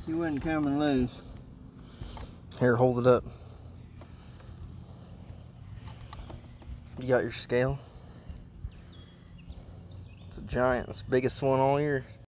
He wasn't coming loose. Here, hold it up. You got your scale? It's a giant. It's the biggest one all year.